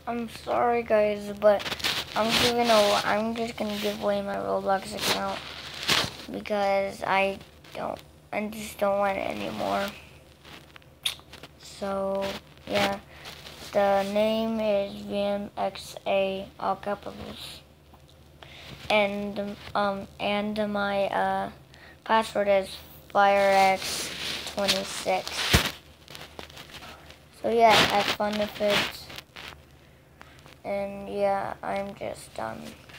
I'm sorry guys, but I'm just gonna give away my Roblox account because I just don't want it anymore. So yeah, the name is VMXA, all capitals, and my password is FireX26. So yeah, have fun with it. And yeah, I'm just done.